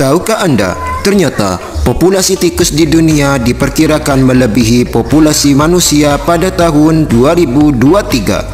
Tahukah anda, ternyata populasi tikus di dunia diperkirakan melebihi populasi manusia pada tahun 2023.